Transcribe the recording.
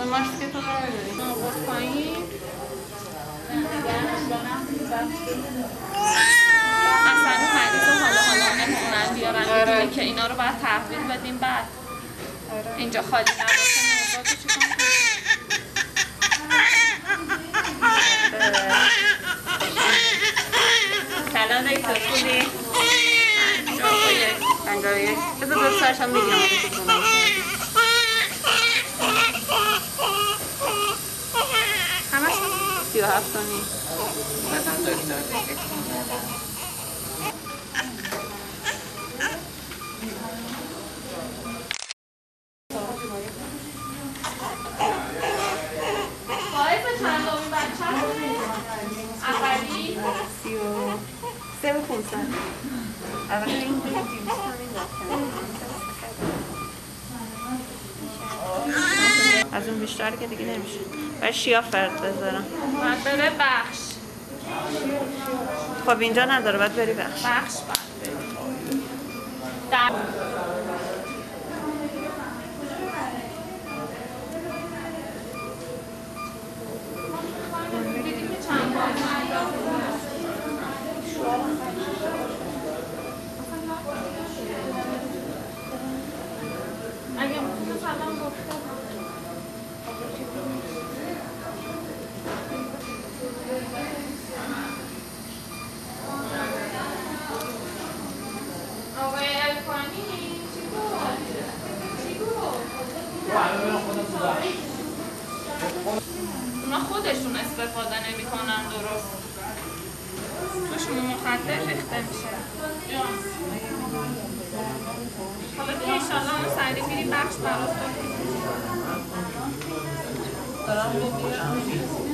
ماسک تو برداری آورد پایین اصلا مریض حالا نمیتونن بیارن بدونه که اینا رو باید تحویل بدیم بعد اینجا خالی نباشه نوزاد رو چیکار کنیم سلام دکتر خوبی؟ 51 بذار دوستاشم میگم همش 37 تا نیم بازم دکتر بگه باعث چندمین بچه اولی 33,500 اول این از اون بیشتر که دیگه نمیشه باید شیا فرد بذارم باید بره بخش خب اینجا نداره باید بری بخش بخش باید در دیدی که چند بار اگه میتونه سلام گفته آقای الکانی چی اونا خودشون استفاده نمی کنن درست توشون مخدر ریخته میشه حالا دیگه ایشالله اونو سریع میری بخش براست دارم میبینم